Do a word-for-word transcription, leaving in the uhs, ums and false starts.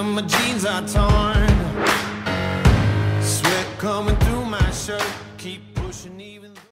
till my jeans are torn. Sweat coming through my shirt, keep pushing even